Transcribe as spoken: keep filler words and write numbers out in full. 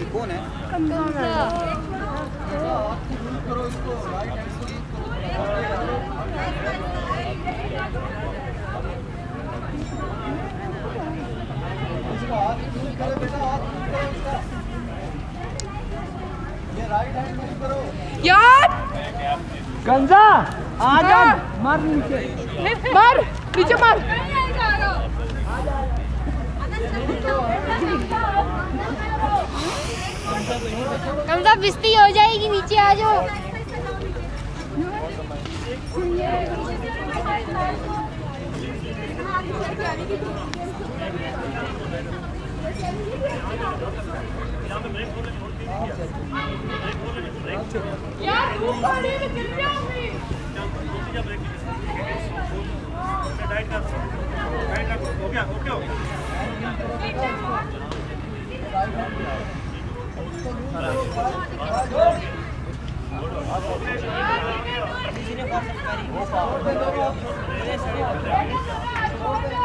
कौन है? करो इसको राइट हैंड से इसका हाथ यूज करो बेटा, हाथ यूज करो इसका। ये राइट हैंड यूज करो यार। गंजा आ जा, मार नीचे, मार नीचे मार। गंजा बिस्ती हो जाएगी, नीचे आ जाओ। यार तू खड़ी है, गिर जाऊंगी। हो गया, ओके हो गया। किसी ने